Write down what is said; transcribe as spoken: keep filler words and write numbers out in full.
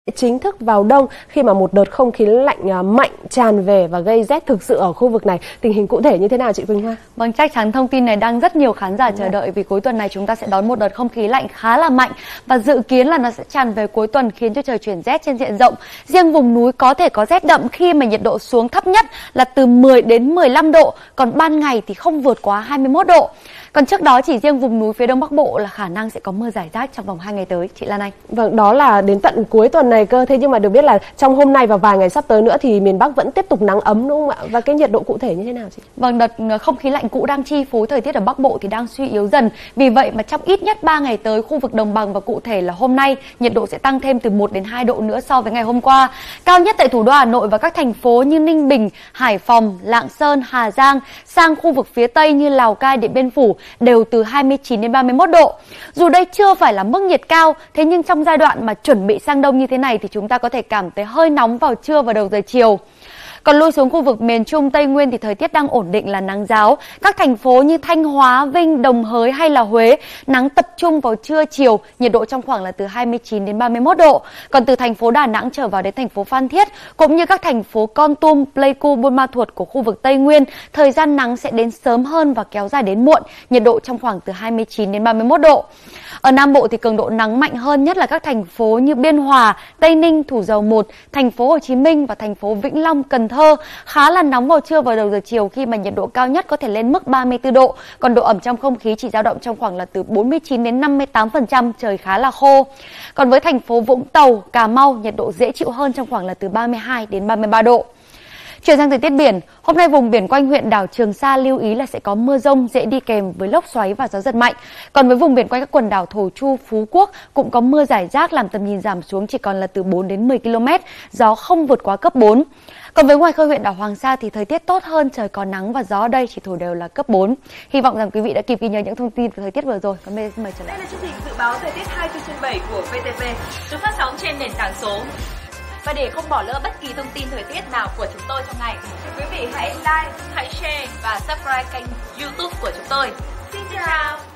chính thức vào đông khi mà một đợt không khí lạnh mạnh tràn về và gây rét thực sự ở khu vực này. Tình hình cụ thể như thế nào chị Quỳnh Hoa? Vâng, chắc chắn thông tin này đang rất nhiều khán giả chờ đợi vì cuối tuần này chúng ta sẽ đón một đợt không khí lạnh khá là mạnh và dự kiến là nó sẽ tràn về cuối tuần khiến cho trời chuyển rét trên diện rộng. Riêng vùng núi có thể có rét đậm khi mà nhiệt độ xuống thấp nhất là từ mười đến mười lăm độ, còn ban ngày thì không vượt quá hai mươi mốt độ. Còn trước đó chỉ riêng vùng núi phía Đông Bắc Bộ là khả năng sẽ có mưa rải rác trong vòng hai ngày tới. Chị Lan Anh. Vâng, đó là đến tận cuối tuần này cơ. Thế nhưng mà được biết là trong hôm nay và vài ngày sắp tới nữa thì miền Bắc vẫn tiếp tục nắng ấm đúng không ạ? Và cái nhiệt độ cụ thể như thế nào chị? Vâng, đợt không khí lạnh cũ đang chi phối thời tiết ở Bắc Bộ thì đang suy yếu dần. Vì vậy mà trong ít nhất ba ngày tới, khu vực đồng bằng và cụ thể là hôm nay, nhiệt độ sẽ tăng thêm từ một đến hai độ nữa so với ngày hôm qua. Cao nhất tại thủ đô Hà Nội và các thành phố như Ninh Bình, Hải Phòng, Lạng Sơn, Hà Giang, sang khu vực phía Tây như Lào Cai, Điện Biên Phủ đều từ hai mươi chín đến ba mươi mốt độ. Dù đây chưa phải là mức nhiệt cao, thế nhưng trong giai đoạn mà chuẩn bị sang đông như thế này thì chúng ta có thể cảm thấy hơi nóng vào trưa và đầu giờ chiều. Còn lui xuống khu vực miền Trung, Tây Nguyên thì thời tiết đang ổn định là nắng ráo. Các thành phố như Thanh Hóa, Vinh, Đồng Hới hay là Huế, nắng tập trung vào trưa chiều, nhiệt độ trong khoảng là từ hai mươi chín đến ba mươi mốt độ. Còn từ thành phố Đà Nẵng trở vào đến thành phố Phan Thiết, cũng như các thành phố Kon Tum, Pleiku, Buôn Ma Thuột của khu vực Tây Nguyên, thời gian nắng sẽ đến sớm hơn và kéo dài đến muộn, nhiệt độ trong khoảng từ hai mươi chín đến ba mươi mốt độ. Ở Nam Bộ thì cường độ nắng mạnh hơn nhất là các thành phố như Biên Hòa, Tây Ninh, Thủ Dầu Một, thành phố Hồ Chí Minh và thành phố Vĩnh Long, Cần Thơ, khá là nóng vào trưa và đầu giờ chiều khi mà nhiệt độ cao nhất có thể lên mức ba mươi tư độ, còn độ ẩm trong không khí chỉ dao động trong khoảng là từ bốn mươi chín đến năm mươi tám phần trăm, trời khá là khô. Còn với thành phố Vũng Tàu, Cà Mau, nhiệt độ dễ chịu hơn trong khoảng là từ ba mươi hai đến ba mươi ba độ. Chuyển sang thời tiết biển, hôm nay vùng biển quanh huyện đảo Trường Sa lưu ý là sẽ có mưa rông dễ đi kèm với lốc xoáy và gió giật mạnh. Còn với vùng biển quanh các quần đảo Thổ Chu, Phú Quốc cũng có mưa rải rác làm tầm nhìn giảm xuống chỉ còn là từ bốn đến mười ki lô mét, gió không vượt quá cấp bốn. Còn với ngoài khơi huyện đảo Hoàng Sa thì thời tiết tốt hơn, trời có nắng và gió ở đây chỉ thổi đều là cấp bốn. Hy vọng rằng quý vị đã kịp ghi nhớ những thông tin về thời tiết vừa rồi. Còn bây giờ xin mời trở lại. Đây là chương trình dự báo thời tiết hai mươi bốn trên bảy của vê tê vê, được phát sóng trên nền tảng số. Và để không bỏ lỡ bất kỳ thông tin thời tiết nào của chúng tôi trong ngày, quý vị hãy like, hãy share và subscribe kênh YouTube của chúng tôi. Xin chào!